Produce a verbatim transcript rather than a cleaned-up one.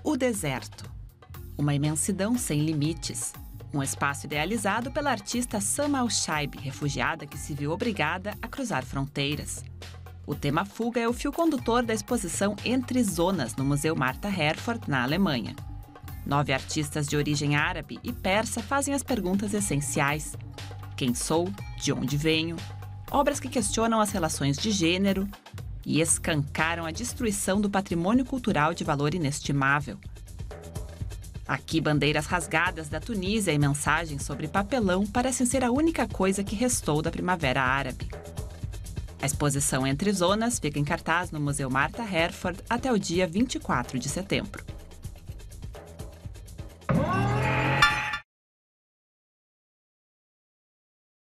O deserto. Uma imensidão sem limites. Um espaço idealizado pela artista Sama Al-Shaibi, refugiada que se viu obrigada a cruzar fronteiras. O tema fuga é o fio condutor da exposição Entre Zonas, no Museu Martha Herford, na Alemanha. Nove artistas de origem árabe e persa fazem as perguntas essenciais. Quem sou? De onde venho? Obras que questionam as relações de gênero e escancaram a destruição do patrimônio cultural de valor inestimável. Aqui, bandeiras rasgadas da Tunísia e mensagens sobre papelão parecem ser a única coisa que restou da Primavera Árabe. A exposição Entre Zonas fica em cartaz no Museu Martha Herford até o dia vinte e quatro de setembro.